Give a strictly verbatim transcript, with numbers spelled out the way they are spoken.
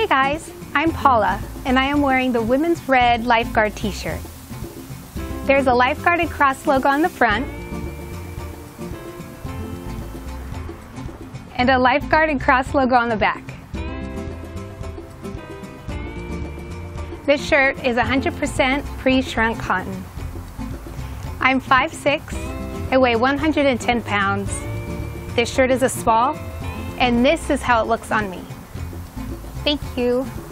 Hey guys, I'm Paula, and I am wearing the Women's Red Lifeguard t-shirt. There's a Lifeguard and cross logo on the front, and a Lifeguard and cross logo on the back. This shirt is one hundred percent pre-shrunk cotton. I'm five six, I weigh one hundred ten pounds. This shirt is a small, and this is how it looks on me. Thank you.